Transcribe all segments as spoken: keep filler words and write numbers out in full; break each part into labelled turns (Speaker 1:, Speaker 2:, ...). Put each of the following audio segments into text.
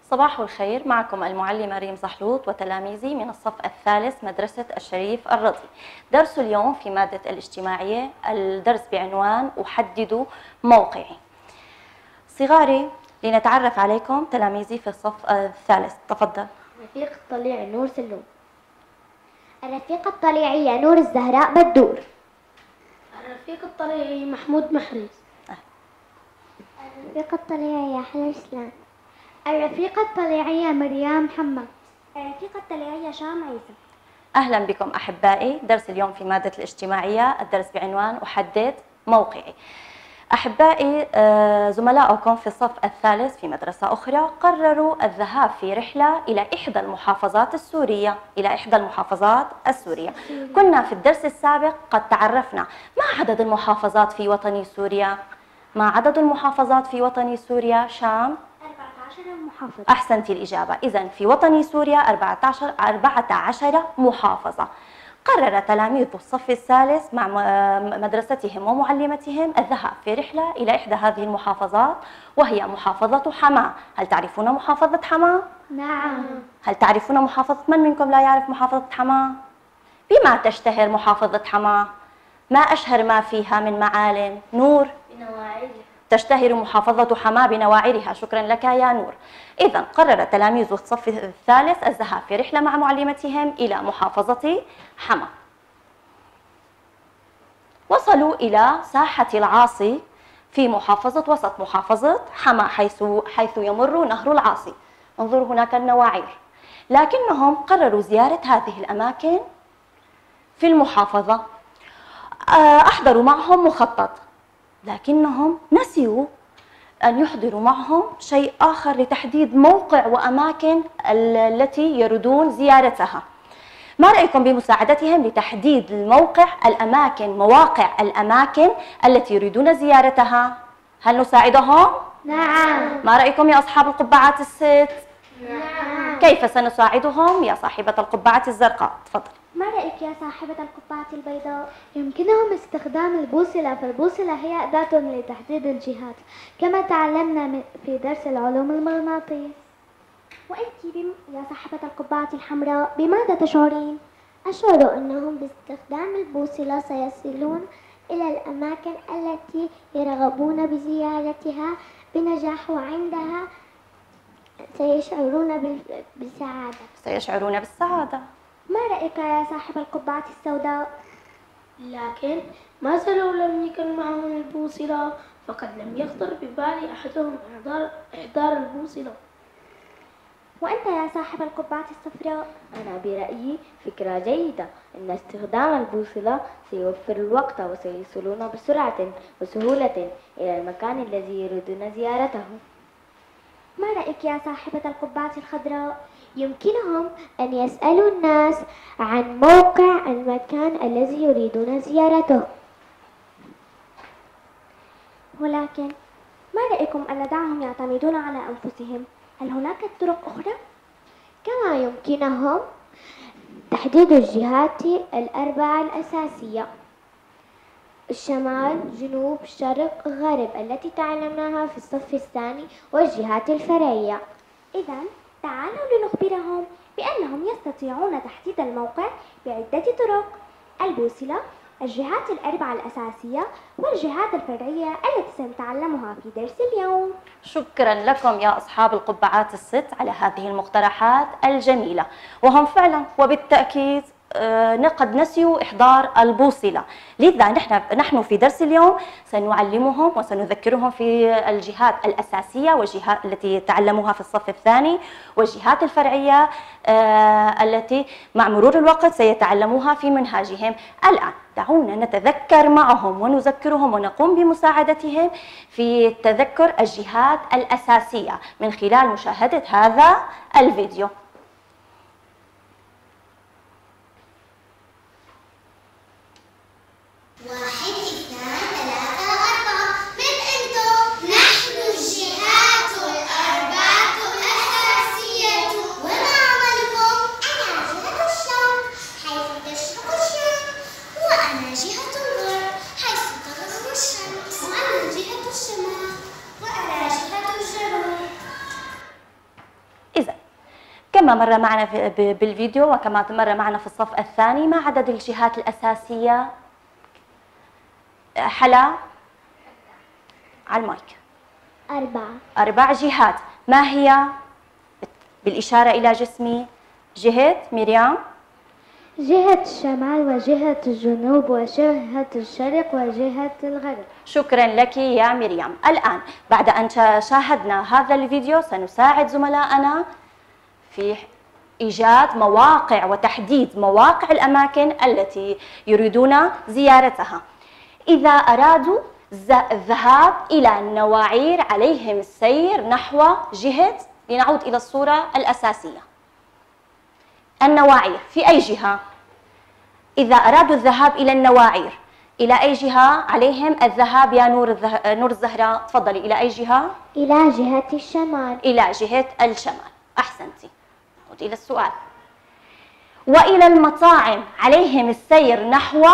Speaker 1: صباح الخير، معكم المعلمة ريم زحلوط وتلاميذي من الصف الثالث مدرسة الشريف الرضي. درس اليوم في مادة الاجتماعية، الدرس بعنوان أحدد موقعي. صغاري، لنتعرف عليكم تلاميذي في الصف الثالث. تفضل.
Speaker 2: رفيق الطليع نور سلوم.
Speaker 3: الرفيقة الطليعية نور الزهراء بدور.
Speaker 4: الرفيق الطليعي محمود محرز.
Speaker 3: الرفيقة الطليعية حلو سلام.
Speaker 5: الرفيقة الطليعية مريم محمد.
Speaker 3: الرفيقة الطليعية شام عيسى.
Speaker 1: أهلا بكم أحبائي. درس اليوم في مادة الاجتماعية، الدرس بعنوان أحدد موقعي. أحبائي، زملائكم في الصف الثالث في مدرسة أخرى قرروا الذهاب في رحلة إلى إحدى المحافظات السورية إلى إحدى المحافظات السورية. كنا في الدرس السابق قد تعرفنا ما عدد المحافظات في وطن سوريا. ما عدد المحافظات في وطن سوريا شام؟
Speaker 3: أربعة عشر محافظة.
Speaker 1: أحسنتي الإجابة. إذن في وطن سوريا أربعة عشر أربعة عشر محافظة. قرر تلاميذ الصف الثالث مع مدرستهم ومعلمتهم الذهاب في رحلة إلى إحدى هذه المحافظات، وهي محافظة حماة. هل تعرفون محافظة حماة؟
Speaker 5: نعم.
Speaker 1: هل تعرفون محافظة؟ من منكم لا يعرف محافظة حماة؟ بما تشتهر محافظة حماة؟ ما أشهر ما فيها من معالم؟ نور؟
Speaker 2: بنواعيها.
Speaker 1: تشتهر محافظة حماة بنواعرها. شكرا لك يا نور. إذن قرر تلاميذ الصف الثالث الذهاب في رحلة مع معلمتهم إلى محافظة حماة. وصلوا إلى ساحة العاصي في محافظة وسط محافظة حماة، حيث حيث يمر نهر العاصي. انظروا هناك النواعر. لكنهم قرروا زيارة هذه الأماكن في المحافظة. أحضروا معهم مخطط، لكنهم نسيوا أن يحضروا معهم شيء آخر لتحديد موقع وأماكن التي يريدون زيارتها. ما رأيكم بمساعدتهم لتحديد الموقع الأماكن مواقع الأماكن التي يريدون زيارتها؟ هل نساعدهم؟
Speaker 5: نعم.
Speaker 1: ما رأيكم يا أصحاب القبعات الست؟
Speaker 5: نعم.
Speaker 1: كيف سنساعدهم يا صاحبة القبعة الزرقاء؟ تفضل.
Speaker 3: ما رأيك يا صاحبة القبعة البيضاء؟
Speaker 5: يمكنهم استخدام البوصلة، فالبوصلة هي أداة لتحديد الجهات كما تعلمنا في درس العلوم المغناطيس.
Speaker 3: وأنت بم... يا صاحبة القبعة الحمراء بماذا تشعرين؟
Speaker 6: أشعر أنهم باستخدام البوصلة سيصلون إلى الأماكن التي يرغبون بزيارتها بنجاح، وعندها سيشعرون بالسعادة.
Speaker 1: سيشعرون بالسعادة.
Speaker 3: ما رأيك يا صاحب القبعة السوداء؟
Speaker 4: لكن ماذا لو لم يكن معهم البوصلة؟ فقد لم يخطر ببال أحدهم إحضار إحضار البوصلة.
Speaker 3: وأنت يا صاحب القبعة الصفراء؟
Speaker 2: أنا برأيي فكرة جيدة، إن استخدام البوصلة سيوفر الوقت وسيصلون بسرعة وسهولة إلى المكان الذي يريدون زيارته.
Speaker 3: ما رأيك يا صاحبة القبعة الخضراء؟
Speaker 6: يمكنهم أن يسألوا الناس عن موقع المكان الذي يريدون زيارته.
Speaker 3: ولكن ما رأيكم أن ندعهم يعتمدون على أنفسهم؟ هل هناك طرق أخرى؟
Speaker 6: كما يمكنهم تحديد الجهات الأربعة الأساسية: الشمال، جنوب، شرق، غرب، التي تعلمناها في الصف الثاني، والجهات الفرعية.
Speaker 3: إذن تعالوا لنخبرهم بأنهم يستطيعون تحديد الموقع بعدة طرق: البوصلة، الجهات الأربعة الأساسية، والجهات الفرعية التي سنتعلمها في درس اليوم.
Speaker 1: شكرا لكم يا أصحاب القبعات الست على هذه المقترحات الجميلة. وهم فعلا وبالتأكيد قد نسيوا إحضار البوصلة، لذا نحن نحن في درس اليوم سنعلمهم وسنذكرهم في الجهات الأساسية والجهات التي تعلموها في الصف الثاني، والجهات الفرعية التي مع مرور الوقت سيتعلموها في منهاجهم. الآن دعونا نتذكر معهم ونذكرهم ونقوم بمساعدتهم في تذكر الجهات الأساسية من خلال مشاهدة هذا الفيديو.
Speaker 7: واحد اثنان ثلاثة أربعة. من أنتم؟ نحن الجهات الأربعة الأساسية. وما عملكم؟ أنا جهة الشرق حيث تشرق الشمس، وأنا جهة الغرب حيث تغرب الشمس، وأنا جهة الشمال وأنا جهة الجنوب.
Speaker 1: كما مر معنا في بالفيديو وكما مر معنا في الصف الثاني، ما عدد الجهات الأساسية؟ حلا على المايك.
Speaker 6: أربعة.
Speaker 1: أربع جهات. ما هي؟ بالإشارة إلى جسمي. جهة مريم؟
Speaker 5: جهة الشمال وجهة الجنوب وجهة الشرق وجهة الغرب.
Speaker 1: شكرا لك يا مريم. الآن بعد أن شاهدنا هذا الفيديو سنساعد زملائنا في إيجاد مواقع وتحديد مواقع الأماكن التي يريدون زيارتها. إذا أرادوا الذهاب إلى النواعير عليهم السير نحو جهة، لنعود إلى الصورة الأساسية. النواعير في أي جهة؟ إذا أرادوا الذهاب إلى النواعير إلى أي جهة عليهم الذهاب يا نور الزه... نور الزهراء؟ تفضلي. إلى أي جهة؟
Speaker 6: إلى جهة الشمال.
Speaker 1: إلى جهة الشمال. أحسنتي. نعود إلى السؤال. وإلى المطاعم عليهم السير نحو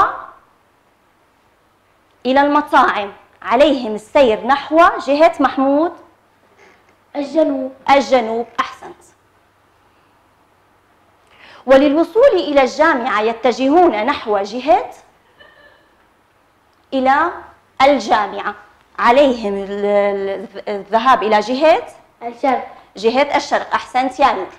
Speaker 1: إلى المطاعم عليهم السير نحو جهة محمود؟
Speaker 4: الجنوب.
Speaker 1: الجنوب. أحسنت. وللوصول إلى الجامعة يتجهون نحو جهة إلى الجامعة عليهم الذهاب إلى جهة
Speaker 4: الشرق.
Speaker 1: جهة الشرق. أحسنت يا نور.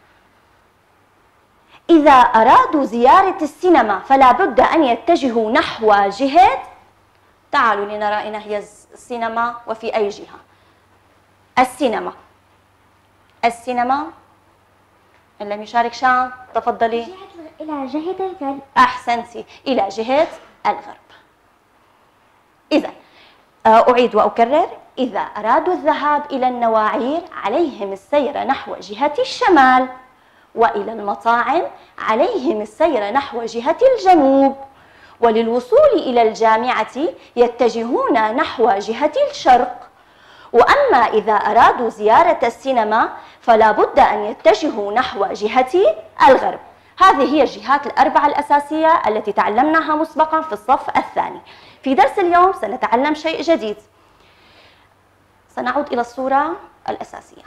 Speaker 1: إذا أرادوا زيارة السينما فلا بد أن يتجهوا نحو جهة، تعالوا لنرى أين هي السينما وفي أي جهة. السينما السينما إن لم يشارك شام تفضلي.
Speaker 3: إلى جهة الغرب.
Speaker 1: أحسنتي. إلى جهة الغرب. إذا أعيد وأكرر، إذا أرادوا الذهاب إلى النواعير عليهم السير نحو جهة الشمال، وإلى المطاعم عليهم السير نحو جهة الجنوب، وللوصول إلى الجامعة يتجهون نحو جهة الشرق. وأما إذا أرادوا زيارة السينما فلا بد أن يتجهوا نحو جهة الغرب. هذه هي الجهات الأربعة الأساسية التي تعلمناها مسبقا في الصف الثاني. في درس اليوم سنتعلم شيء جديد. سنعود إلى الصورة الأساسية.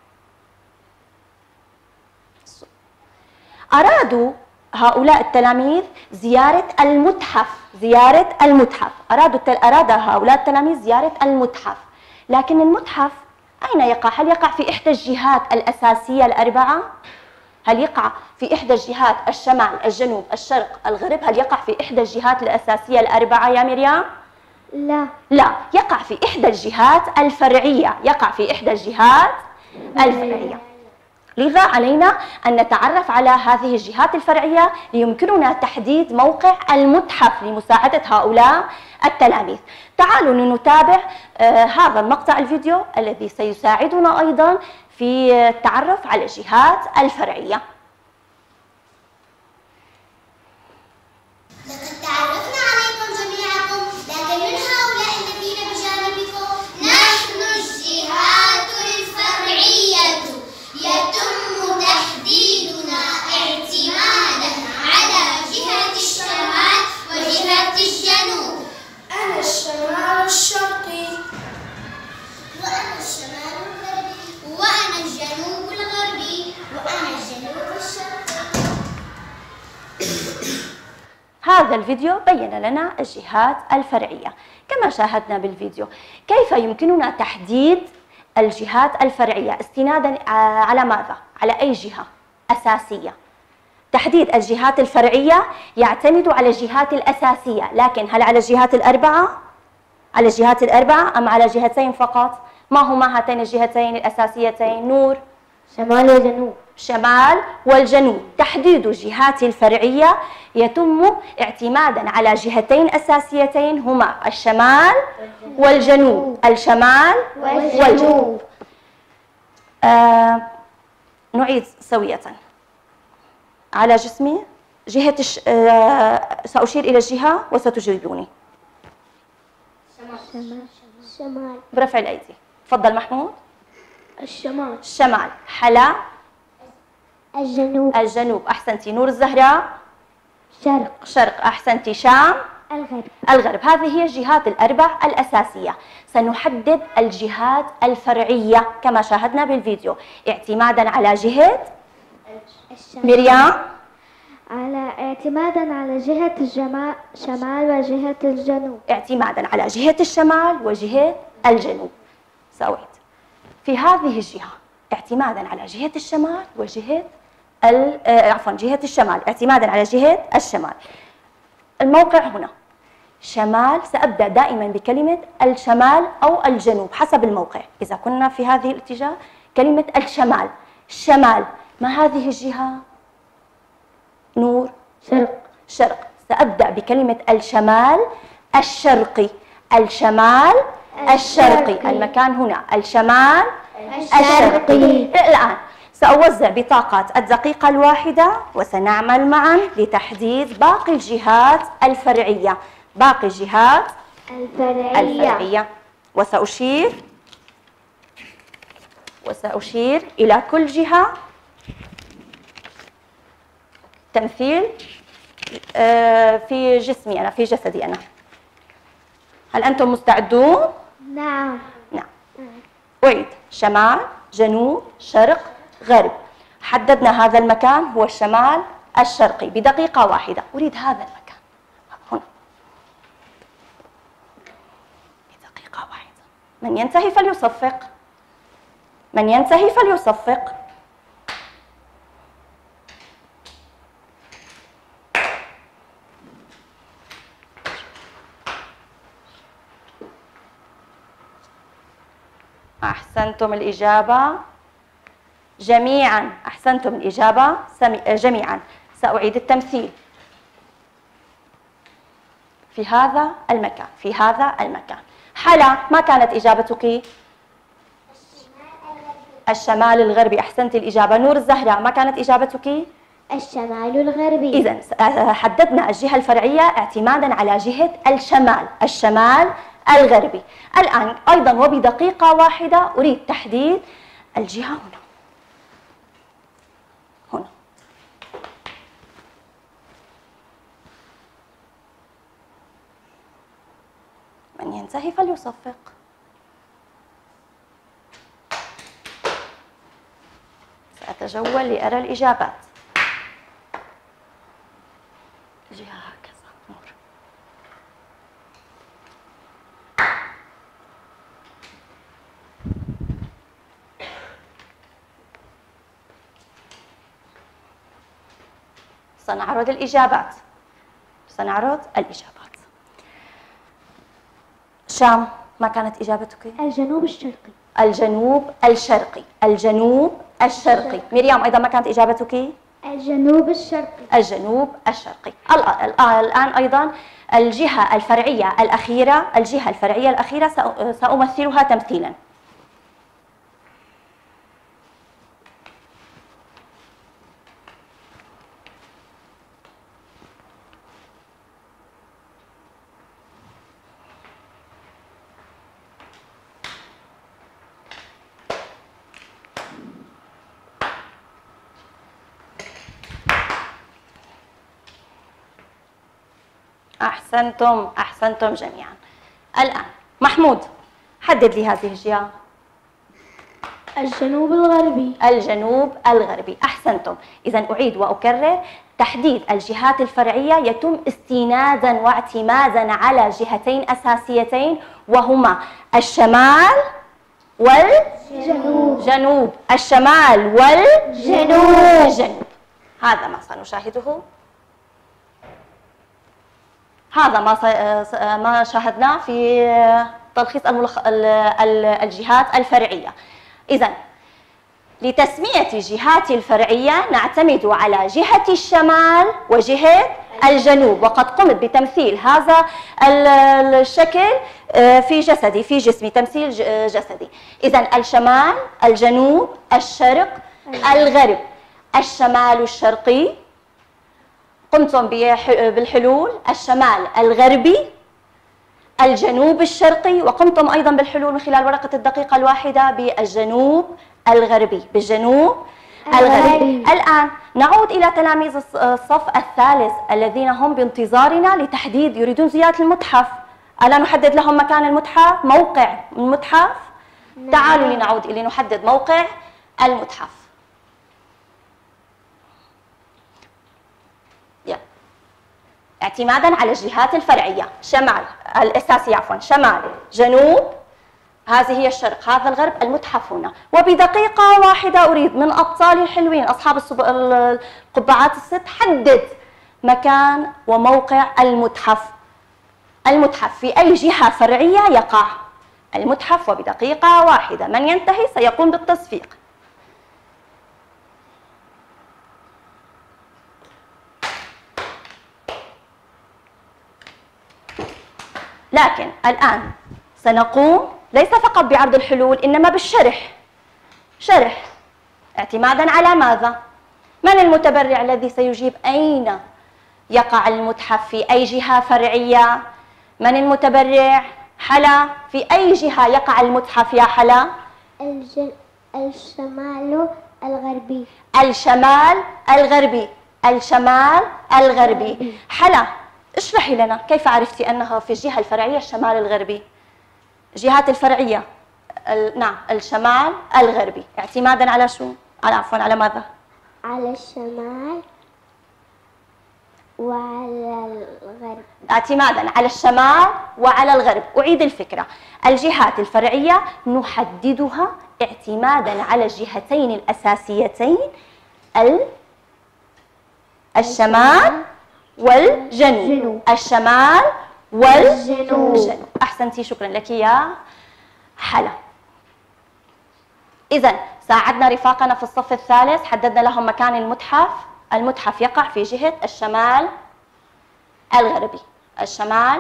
Speaker 1: أرادوا هؤلاء التلاميذ زيارة المتحف. زيارة المتحف. أرادوا أراد هؤلاء التلاميذ زيارة المتحف. لكن المتحف أين يقع؟ هل يقع في إحدى الجهات الأساسية الأربعة؟ هل يقع في إحدى الجهات الشمال، الجنوب، الشرق، الغرب؟ هل يقع في إحدى الجهات الأساسية الأربعة يا مريم؟
Speaker 5: لا.
Speaker 1: لا، يقع في إحدى الجهات الفرعية. يقع في إحدى الجهات الفرعية. لذا علينا أن نتعرف على هذه الجهات الفرعية ليمكننا تحديد موقع المتحف لمساعدة هؤلاء التلاميذ. تعالوا لنتابع آه هذا المقطع الفيديو الذي سيساعدنا أيضا في التعرف على الجهات الفرعية.
Speaker 7: لقد تعرفنا عليكم جميعكم، لكن من هؤلاء الذين بجانبكم نحن الجهات الفرعية يتم تحديدنا اعتمادا على جهة الشمال وجهة الجنوب.
Speaker 4: أنا الشمال الشرقي،
Speaker 7: وأنا الشمال الغربي، وأنا الجنوب الغربي، وأنا الجنوب الشرقي.
Speaker 1: هذا الفيديو بين لنا الجهات الفرعية كما شاهدنا بالفيديو. كيف يمكننا تحديد الجهات الفرعية استنادا على ماذا؟ على أي جهة أساسية؟ تحديد الجهات الفرعية يعتمد على الجهات الأساسية، لكن هل على الجهات الأربعة؟ على الجهات الأربعة أم على جهتين فقط؟ ما هما هاتين الجهتين الأساسيتين؟ نور؟
Speaker 2: شمال وجنوب.
Speaker 1: شمال والجنوب. تحديد الجهات الفرعية يتم اعتمادا على جهتين أساسيتين هما الشمال والجنوب. الشمال والجنوب. آه نعيد سوية على جسمي. جهة الش... آه سأشير إلى الجهة وستجيبوني.
Speaker 6: شمال. شمال.
Speaker 1: برفع الأيدي. تفضل محمود.
Speaker 4: الشمال.
Speaker 1: الشمال. حلا.
Speaker 6: الجنوب.
Speaker 1: الجنوب. أحسنتي. نور الزهراء.
Speaker 6: شرق.
Speaker 1: شرق. أحسنتي. شام.
Speaker 3: الغرب.
Speaker 1: الغرب. هذه هي الجهات الأربع الأساسية. سنحدد الجهات الفرعية كما شاهدنا بالفيديو اعتمادا على جهة مريم؟
Speaker 5: على اعتمادا على جهة الجمال شمال وجهة الجنوب.
Speaker 1: اعتمادا على جهة الشمال وجهة الجنوب. سأعيد. في هذه الجهة اعتمادا على جهة الشمال وجهة ال... آه عفوا جهة الشمال، اعتمادا على جهة الشمال. الموقع هنا شمال، سأبدأ دائما بكلمة الشمال أو الجنوب حسب الموقع. إذا كنا في هذه الاتجاه كلمة الشمال، الشمال. ما هذه الجهة؟ نور؟
Speaker 4: شرق.
Speaker 1: شرق. سأبدأ بكلمة الشمال الشرقي، الشمال الشرقي. المكان هنا الشمال الشرقي. الآن سأوزع بطاقة الدقيقة الواحدة وسنعمل معا لتحديد باقي الجهات الفرعية، باقي الجهات
Speaker 5: الفرعية,
Speaker 1: الفرعية. وسأشير وسأشير إلى كل جهة تمثيل في جسمي أنا، في جسدي أنا. هل أنتم مستعدون؟
Speaker 5: نعم.
Speaker 1: نعم. أعيد. شمال، جنوب، شرق، غرب. حددنا هذا المكان هو الشمال الشرقي بدقيقة واحدة. أريد هذا المكان هنا بدقيقة واحدة. من ينتهي فليصفق، من ينتهي فليصفق. أحسنتم الإجابة جميعا، أحسنتم الإجابة جميعا. سأعيد التمثيل في هذا المكان، في هذا المكان. حلا، ما كانت إجابتك؟ الشمال الغربي. أحسنت الإجابة. نور الزهراء، ما كانت إجابتك؟
Speaker 6: الشمال الغربي.
Speaker 1: إذا حددنا الجهة الفرعية اعتمادا على جهة الشمال، الشمال الغربي. الآن أيضا وبدقيقة واحدة أريد تحديد الجهة هنا. هنا. من ينتهي فليصفق. سأتجول لأرى الإجابات. جهة هكذا. نور. سنعرض الإجابات، سنعرض الإجابات. شام، ما كانت إجابتك؟
Speaker 3: الجنوب الشرقي.
Speaker 1: الجنوب الشرقي، الجنوب الشرقي. مريم أيضا ما كانت إجابتك؟
Speaker 5: الجنوب الشرقي.
Speaker 1: الجنوب الشرقي. الآن أيضا الجهة الفرعية الأخيرة، الجهة الفرعية الأخيرة سأمثلها تمثيلا. أحسنتم، أحسنتم جميعا. الآن محمود، حدد لي هذه الجهة.
Speaker 4: الجنوب الغربي.
Speaker 1: الجنوب الغربي. أحسنتم. إذا أعيد وأكرر، تحديد الجهات الفرعية يتم استنادا واعتمادا على جهتين أساسيتين، وهما الشمال والجنوب. جنوب. الشمال والجنوب. الجنوب. هذا ما سنشاهده، هذا ما ما شاهدناه في تلخيص الملخ... الجهات الفرعية. إذا لتسمية الجهات الفرعية نعتمد على جهة الشمال وجهة الجنوب، وقد قمت بتمثيل هذا الشكل في جسدي، في جسمي، تمثيل جسدي. إذا الشمال، الجنوب، الشرق، الغرب. الشمال الشرقي قمتم بالحلول، الشمال الغربي، الجنوب الشرقي، وقمتم أيضا بالحلول من خلال ورقة الدقيقة الواحدة بالجنوب الغربي، بالجنوب الغربي. الآن نعود إلى تلاميذ الصف الثالث الذين هم بانتظارنا لتحديد، يريدون زيارة المتحف. ألا نحدد لهم مكان المتحف، موقع المتحف؟ تعالوا لنعود لنحدد موقع المتحف. اعتمادا على الجهات الفرعية، شمال الأساسية عفوا، شمال جنوب، هذه هي الشرق، هذا الغرب، المتحف هنا. وبدقيقة واحدة أريد من أبطالي الحلوين أصحاب القبعات الست حدد مكان وموقع المتحف. المتحف في أي جهة فرعية يقع المتحف، وبدقيقة واحدة من ينتهي سيقوم بالتصفيق. لكن الآن سنقوم ليس فقط بعرض الحلول إنما بالشرح. شرح اعتمادا على ماذا؟ من المتبرع الذي سيجيب أين يقع المتحف في أي جهة فرعية؟ من المتبرع؟ حلا، في أي جهة يقع المتحف يا حلا؟
Speaker 6: الج... الشمال الغربي.
Speaker 1: الشمال الغربي. الشمال الغربي. حلا، اشرحي لنا كيف عرفتي أنها في الجهة الفرعية الشمال الغربي؟ جهات الفرعية ال... نعم الشمال الغربي، اعتمادا على شو؟ على عفوا على ماذا؟
Speaker 6: على الشمال وعلى الغرب.
Speaker 1: اعتمادا على الشمال وعلى الغرب. أعيد الفكرة، الجهات الفرعية نحددها اعتمادا على الجهتين الأساسيتين، الشمال والجنوب. الشمال والجنوب. أحسنتي، شكرا لك يا حلا. إذن ساعدنا رفاقنا في الصف الثالث، حددنا لهم مكان المتحف. المتحف يقع في جهة الشمال الغربي. الشمال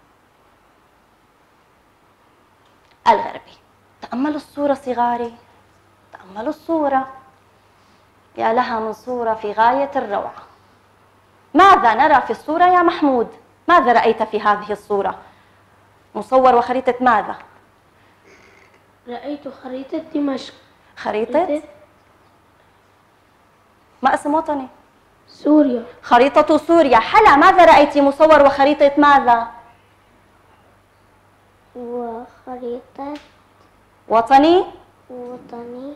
Speaker 1: الغربي. تأملوا الصورة صغاري، تأملوا الصورة، يا لها من صورة في غاية الروعة. ماذا نرى في الصورة يا محمود؟ ماذا رأيت في هذه الصورة؟ مصور وخريطة ماذا؟
Speaker 4: رأيت خريطة دمشق.
Speaker 1: خريطة؟ ما اسم وطني؟
Speaker 4: سوريا.
Speaker 1: خريطة سوريا. حلا، ماذا رأيتي؟ مصور وخريطة ماذا؟
Speaker 6: وخريطة
Speaker 1: وطني؟
Speaker 6: وطني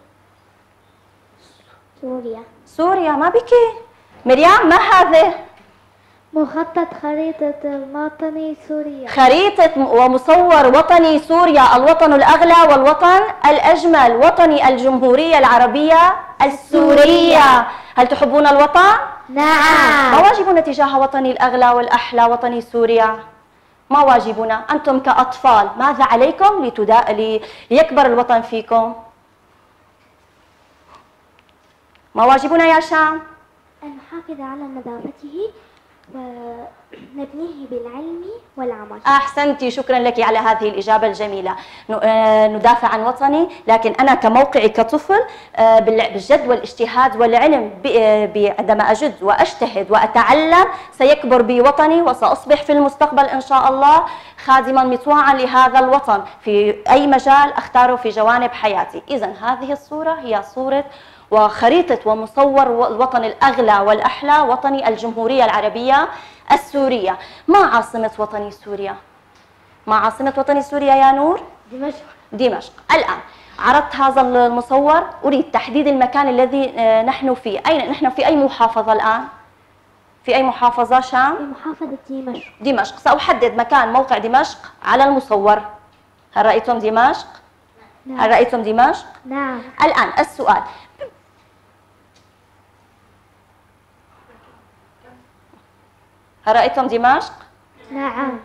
Speaker 6: سوريا.
Speaker 1: سوريا. ما بكي مريم، ما هذا؟
Speaker 5: مخطط خريطة الوطني سوريا.
Speaker 1: خريطة ومصور وطني سوريا، الوطن الأغلى والوطن الأجمل، وطني الجمهورية العربية السورية. هل تحبون الوطن؟
Speaker 5: نعم.
Speaker 1: ما واجبنا تجاه وطني الأغلى والأحلى وطني سوريا؟ ما واجبنا؟ أنتم كأطفال ماذا عليكم لتدا... لي... ليكبر الوطن فيكم؟ ما واجبنا يا شام؟
Speaker 3: أن نحافظ على نظافته ونبنيه بالعلم والعمل.
Speaker 1: أحسنتي، شكرا لك على هذه الإجابة الجميلة. ندافع عن وطني، لكن أنا كموقعي كطفل بالجد والاجتهاد والعلم، عندما أجد وأجتهد وأتعلم سيكبر بي وطني، وسأصبح في المستقبل إن شاء الله خادما مطواعا لهذا الوطن في أي مجال أختاره في جوانب حياتي. إذن هذه الصورة هي صورة وخريطة ومصور الوطن الأغلى والأحلى، وطني الجمهورية العربية السورية. ما عاصمة وطني سوريا؟ ما عاصمة وطني سوريا يا نور؟
Speaker 4: دمشق.
Speaker 1: دمشق. الآن عرضت هذا المصور، أريد تحديد المكان الذي نحن فيه. أين نحن؟ في أي محافظة الآن؟ في أي محافظة شام؟
Speaker 3: في محافظة دمشق.
Speaker 1: دمشق. سأحدد مكان موقع دمشق على المصور. هل رأيتم دمشق؟
Speaker 5: نعم.
Speaker 1: هل رأيتم دمشق؟
Speaker 5: نعم.
Speaker 1: الآن السؤال، هل رأيتم دمشق؟
Speaker 5: نعم.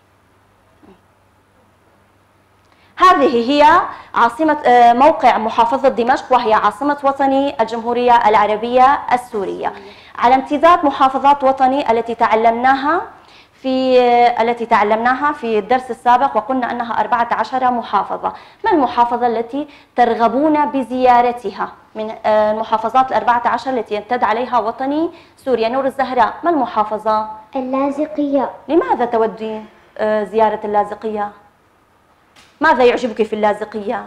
Speaker 1: هذه هي عاصمة موقع محافظة دمشق، وهي عاصمة وطني الجمهورية العربية السورية. على امتداد محافظات وطني التي تعلمناها في التي تعلمناها في الدرس السابق، وقلنا أنها أربعة عشر محافظة. ما المحافظة التي ترغبون بزيارتها من المحافظات الأربعة عشر التي يمتد عليها وطني سوريا؟ نور الزهراء، ما المحافظة؟
Speaker 6: اللاذقية.
Speaker 1: لماذا تودين زيارة اللاذقية؟ ماذا يعجبك في اللاذقية؟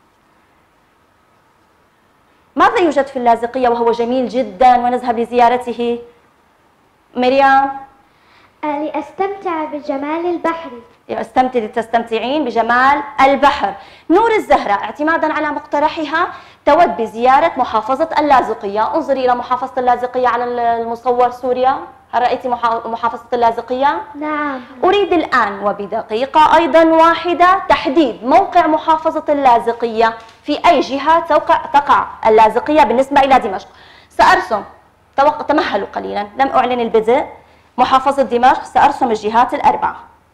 Speaker 1: ماذا يوجد في اللاذقية وهو جميل جدا ونذهب لزيارته؟ مريم؟
Speaker 5: لأستمتع بجمال البحر.
Speaker 1: استمتعي تستمتعين بجمال البحر. نور الزهراء اعتمادا على مقترحها تود بزيارة محافظة اللاذقية. انظري إلى محافظة اللاذقية على المصور سوريا. هل رأيتي محافظة اللاذقية؟
Speaker 5: نعم.
Speaker 1: أريد الآن وبدقيقة أيضا واحدة تحديد موقع محافظة اللاذقية، في أي جهة توقع تقع اللاذقية بالنسبة إلى دمشق. سأرسم، تمهلوا قليلا، لم أعلن البدء. محافظة دمشق سأرسم الجهات الأربعة.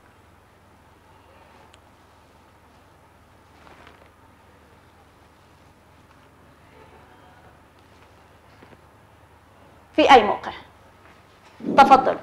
Speaker 1: في أي موقع؟ تفضل.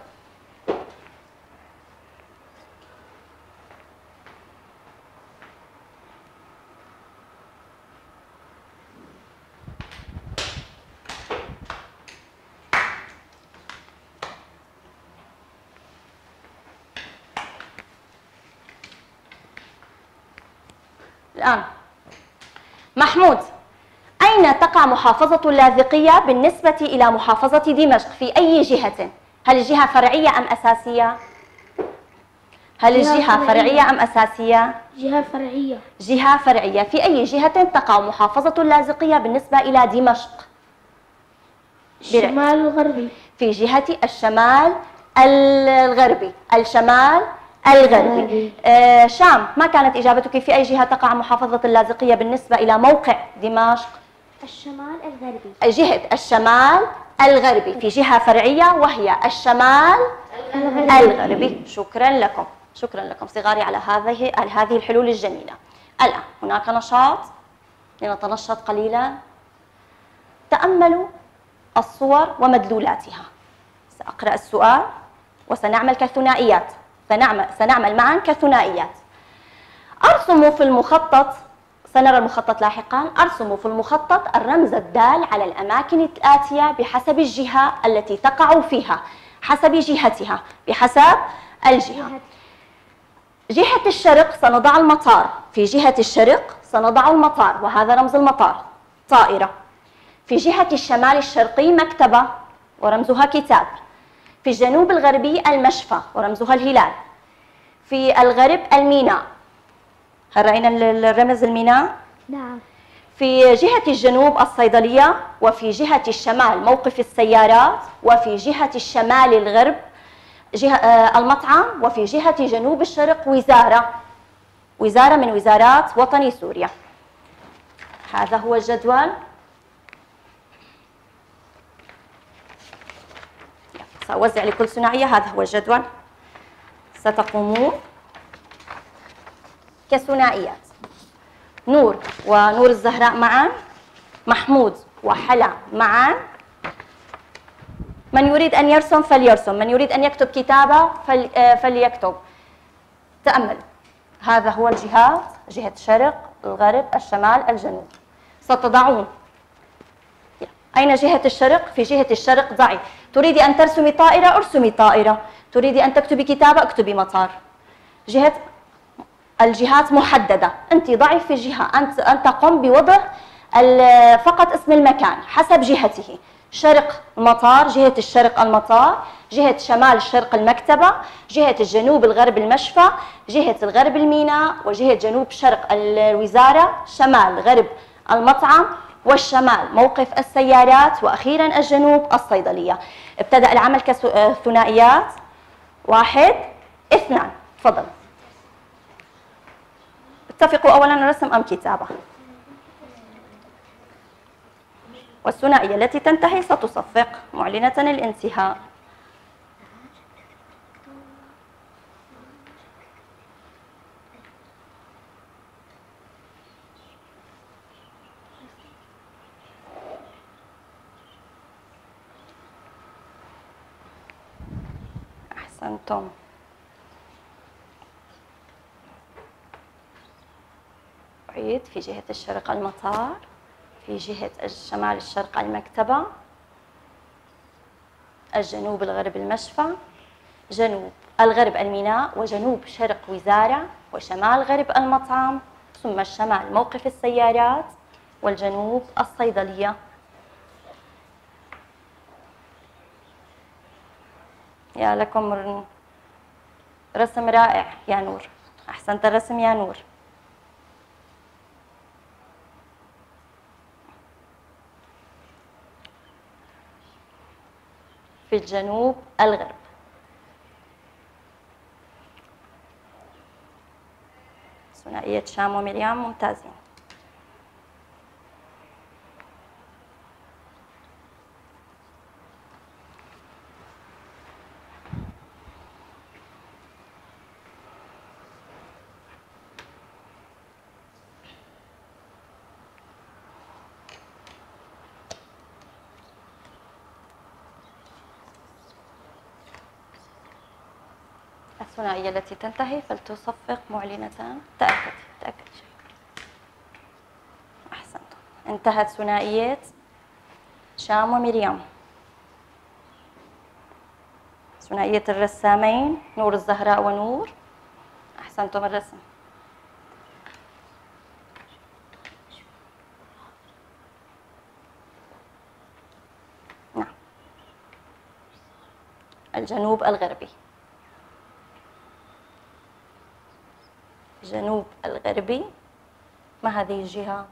Speaker 1: الآن محمود، أين تقع محافظة اللاذقية بالنسبة إلى محافظة دمشق؟ في أي جهة؟ هل الجهة فرعية أم أساسية؟ هل الجهة فرعية أم أساسية؟
Speaker 4: جهة فرعية.
Speaker 1: جهة فرعية. في أي جهة تقع محافظة اللاذقية بالنسبة إلى دمشق؟
Speaker 4: الشمال الغربي.
Speaker 1: في جهة الشمال الغربي. الشمال الغربي. آه شام، ما كانت إجابتك؟ في أي جهة تقع محافظة اللاذقية بالنسبة إلى موقع دمشق؟
Speaker 3: الشمال الغربي.
Speaker 1: جهة الشمال الغربي، في جهة فرعية وهي الشمال الغربي. الغربي. شكرا لكم، شكرا لكم صغاري على هذه على هذه الحلول الجميلة. الآن هناك نشاط لنتنشط قليلا. تأملوا الصور ومدلولاتها. سأقرأ السؤال وسنعمل كثنائيات، سنعمل سنعمل معا كثنائيات. أرسموا في المخطط، سنرى المخطط لاحقا، أرسموا في المخطط الرمز الدال على الأماكن الآتية بحسب الجهة التي تقع فيها، حسب جهتها، بحسب الجهة. جهة الشرق سنضع المطار، في جهة الشرق سنضع المطار وهذا رمز المطار طائرة. في جهة الشمال الشرقي مكتبة ورمزها كتاب. في الجنوب الغربي المشفى ورمزها الهلال. في الغرب الميناء. هل رأينا الرمز الميناء؟
Speaker 5: نعم.
Speaker 1: في جهة الجنوب الصيدلية، وفي جهة الشمال موقف السيارات، وفي جهة الشمال الغرب جهة المطعم، وفي جهة جنوب الشرق وزارة، وزارة من وزارات وطني سوريا. هذا هو الجدول. سأوزع لكل ثنائية. هذا هو الجدول. ستقومون كثنائيات. نور ونور الزهراء معا، محمود وحلا معا. من يريد أن يرسم فليرسم، من يريد أن يكتب كتابة فليكتب. تأمل، هذا هو الجهات، جهة الشرق، الغرب، الشمال، الجنوب. ستضعون أين جهة الشرق؟ في جهة الشرق ضعي. تريدي أن ترسمي طائرة؟ ارسمي طائرة. تريدي أن تكتبي كتابة؟ اكتبي مطار. جهة الجهات محددة، أنت ضعي في جهة، أنت أنت قم بوضع فقط اسم المكان حسب جهته. شرق المطار، جهة الشرق المطار، جهة شمال الشرق المكتبة، جهة الجنوب الغرب المشفى، جهة الغرب الميناء، وجهة جنوب شرق الوزارة، شمال غرب المطعم، والشمال موقف السيارات، وأخيرا الجنوب الصيدلية. ابتدأ العمل كثنائيات. واحد، اثنان. تفضل. اتفقوا أولا رسم أم كتابة. والثنائية التي تنتهي ستصفق معلنة الانتهاء. أحسنتم. أعيد. في جهة الشرق المطار، في جهة الشمال الشرق المكتبة، الجنوب الغرب المشفى، جنوب الغرب الميناء، وجنوب شرق وزارة، وشمال غرب المطعم، ثم الشمال موقف السيارات، والجنوب الصيدلية. يا لكم رسم رائع يا نور، أحسنت الرسم يا نور. في الجنوب الغرب. ثنائية شام ومريم ممتازين. الثنائية التي تنتهي فلتصفق معلنة. تأكد تأكد. أحسنتم. انتهت ثنائية شام ومريم. ثنائية الرسامين نور الزهراء ونور. أحسنتم الرسم. نعم. الجنوب الغربي. الجنوب الغربي. ما هذه الجهة؟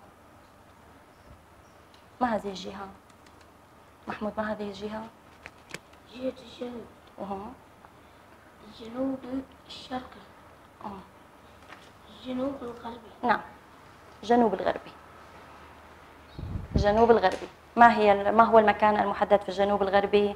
Speaker 1: ما هذه الجهة؟ محمود ما هذه الجهة؟
Speaker 4: جهة الجنوب.
Speaker 1: وهو
Speaker 4: الجنوب الشرقي.
Speaker 1: أوه.
Speaker 4: الجنوب الغربي.
Speaker 1: نعم. الجنوب الغربي. الجنوب الغربي. ما هي ما هو المكان المحدد في الجنوب الغربي؟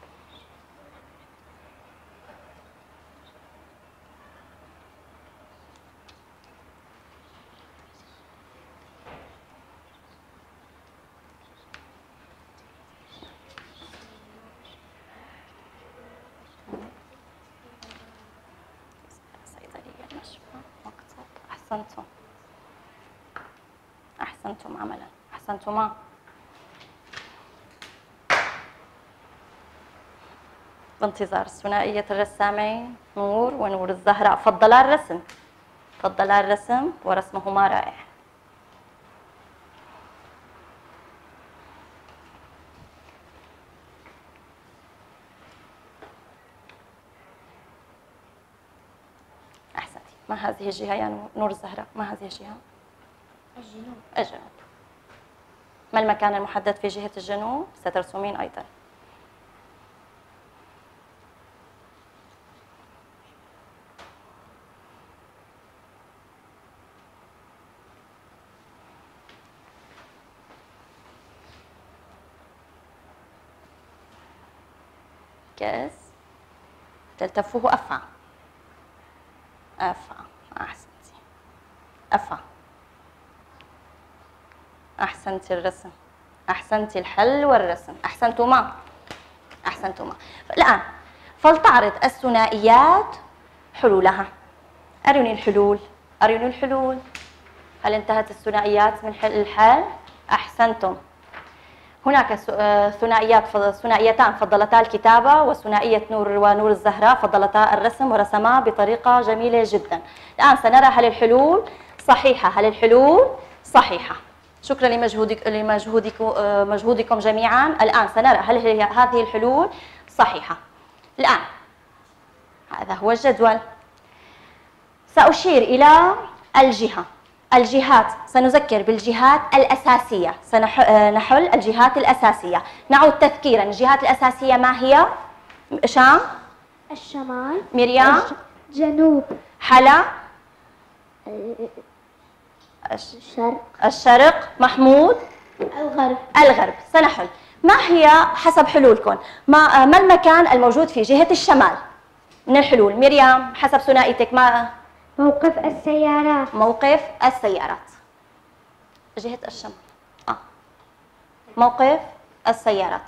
Speaker 1: أحسنتم. أحسنتم عملا. أحسنتما. بانتظار ثنائية الرسامين نور ونور الزهراء. فضلا الرسم. فضلا الرسم ورسمهما رائع. ما هذه الجهة يا نور الزهراء؟ ما هذه الجهة؟
Speaker 4: الجنوب.
Speaker 1: الجنوب. ما المكان المحدد في جهة الجنوب؟ سترسمين أيضا. كاس تلتفه أفعى. أفعى. أحسنتي. أفعى. أحسنتي الرسم. أحسنتي الحل والرسم. أحسنتما. أحسنتما. الآن فلتعرض الثنائيات حلولها. أروني الحلول. أروني الحلول. هل انتهت الثنائيات من حل الحل؟ أحسنتم. هناك ثنائيات ثنائيتان فضلتا الكتابة، وثنائية نور ونور الزهراء فضلتا الرسم ورسما بطريقة جميلة جدا. الآن سنرى هل الحلول صحيحة. هل الحلول صحيحة. شكرا لمجهودك لمجهودكم مجهودكم جميعا. الآن سنرى هل هي هذه الحلول صحيحة. الآن هذا هو الجدول. سأشير إلى الجهة. الجهات سنذكر بالجهات الأساسية. سنحل الجهات الأساسية. نعود تذكيرا. الجهات الأساسية ما هي؟ شام.
Speaker 3: الشمال.
Speaker 1: مريم.
Speaker 5: جنوب.
Speaker 1: حلا.
Speaker 6: الشرق.
Speaker 1: الشرق. محمود.
Speaker 4: الغرب.
Speaker 1: الغرب. سنحل. ما هي حسب حلولكم؟ ما ما المكان الموجود في جهة الشمال من الحلول؟ مريم حسب ثنائيتك ما؟
Speaker 5: موقف السيارات.
Speaker 1: موقف السيارات. جهة الشمال. آه. موقف السيارات.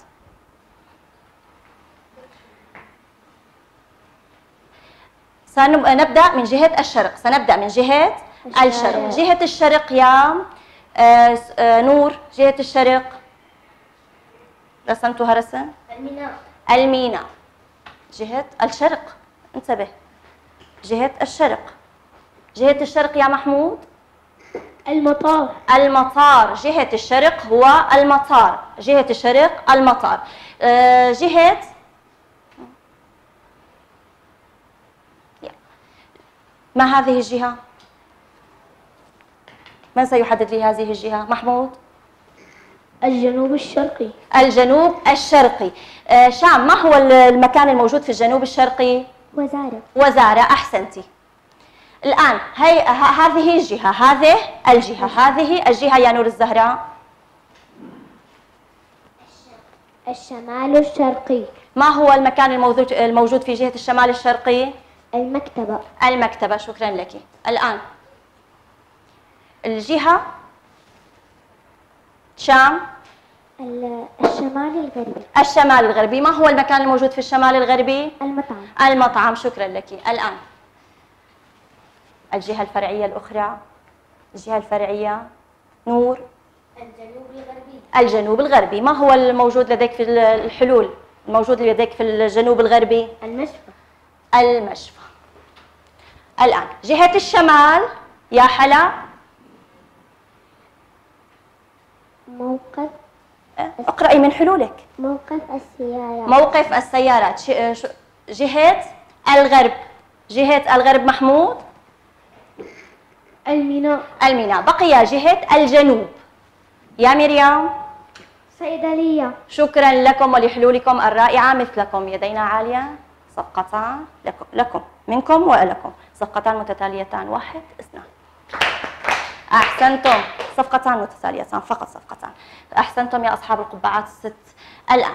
Speaker 1: سنبدأ من جهة الشرق. سنبدأ من جهة الشرق. جهة الشرق يا آه آه نور. جهة الشرق رسمتها رسم؟
Speaker 4: الميناء.
Speaker 1: الميناء. جهة الشرق. انتبه. جهة الشرق. جهة الشرق يا محمود؟
Speaker 4: المطار.
Speaker 1: المطار. جهة الشرق هو المطار. جهة الشرق المطار. آه جهة ما هذه الجهة؟ من سيحدد لي هذه الجهة؟ محمود؟
Speaker 4: الجنوب الشرقي.
Speaker 1: الجنوب الشرقي. آه شام، ما هو المكان الموجود في الجنوب الشرقي؟
Speaker 3: وزارة.
Speaker 1: وزارة، أحسنتي. الآن هي هذه الجهة، هذه الجهة، هذه الجهة يا نور الزهراء.
Speaker 6: الشمال الشرقي.
Speaker 1: ما هو المكان الموجود الموجود في جهة الشمال الشرقي؟
Speaker 6: المكتبة.
Speaker 1: المكتبة، شكرا لك. الآن الجهة شام.
Speaker 3: الشمال الغربي.
Speaker 1: الشمال الغربي، ما هو المكان الموجود في الشمال الغربي؟
Speaker 3: المطعم.
Speaker 1: المطعم، شكرا لك. الآن الجهة الفرعية الأخرى، الجهة الفرعية نور.
Speaker 2: الجنوب الغربي.
Speaker 1: الجنوب الغربي، ما هو الموجود لديك في الحلول؟ الموجود لديك في الجنوب الغربي؟
Speaker 2: المشفى.
Speaker 1: المشفى. الآن جهة الشمال يا حلا.
Speaker 6: موقف.
Speaker 1: اقرأي من حلولك.
Speaker 6: موقف السيارات.
Speaker 1: موقف السيارات. جهة الغرب، جهة الغرب محمود.
Speaker 4: الميناء.
Speaker 1: الميناء. بقي جهة الجنوب يا مريم.
Speaker 5: صيدلية.
Speaker 1: شكرا لكم ولحلولكم الرائعة مثلكم. يدينا عالية، صفقتان لكم, لكم منكم ولكم، صفقتان متتاليتان، واحد اثنان. أحسنتم، صفقتان متتاليتان، فقط صفقتان. أحسنتم يا أصحاب القبعات الست. الآن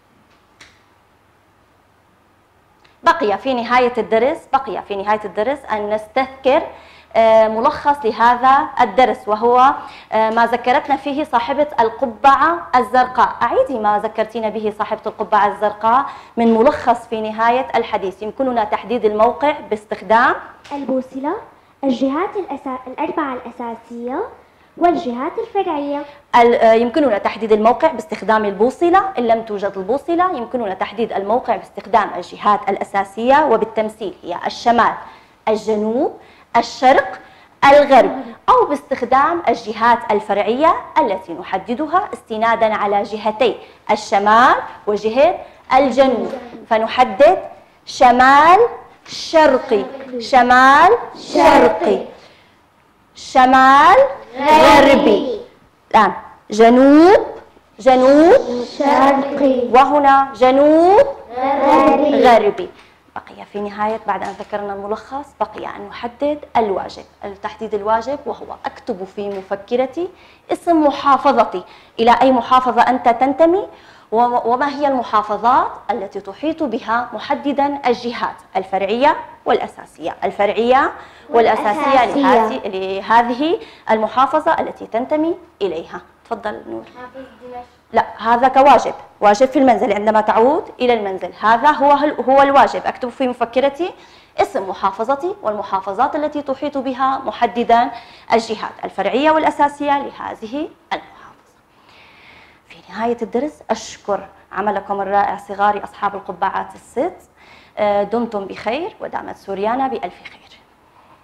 Speaker 1: بقي في نهاية الدرس بقي في نهاية الدرس أن نستذكر ملخص لهذا الدرس، وهو ما ذكرتنا فيه صاحبة القبعة الزرقاء. أعيدي ما ذكرتينا به صاحبة القبعة الزرقاء من ملخص في نهاية الحديث. يمكننا تحديد الموقع باستخدام
Speaker 3: البوصلة، الجهات الأسا... الأربعة الأساسية والجهات الفرعية.
Speaker 1: يمكننا تحديد الموقع باستخدام البوصلة. إن لم توجد البوصلة يمكننا تحديد الموقع باستخدام الجهات الأساسية، وبالتمثيل هي الشمال، الجنوب، الشرق، الغرب، أو باستخدام الجهات الفرعية التي نحددها استنادا على جهتي الشمال وجهة الجنوب. فنحدد شمال شرقي، شمال شرقي، شمال غربي. الآن جنوب جنوب
Speaker 6: شرقي،
Speaker 1: وهنا جنوب
Speaker 6: غربي.
Speaker 1: غربي. بقي في نهاية بعد أن ذكرنا الملخص بقي أن نحدد الواجب، تحديد الواجب، وهو أكتب في مفكرتي اسم محافظتي، إلى أي محافظة أنت تنتمي، وما هي المحافظات التي تحيط بها، محددا الجهات الفرعية والأساسية، الفرعية والأساسية لهذه لهذه المحافظة التي تنتمي إليها. تفضل نور. لا، هذا كواجب، واجب في المنزل عندما تعود إلى المنزل. هذا هو هو الواجب. أكتب في مفكرتي اسم محافظتي والمحافظات التي تحيط بها، محددا الجهات الفرعية والأساسية لهذه المحافظة. في نهاية الدرس أشكر عملكم الرائع صغاري أصحاب القبعات الست. دمتم بخير ودامت سوريانا بألف خير.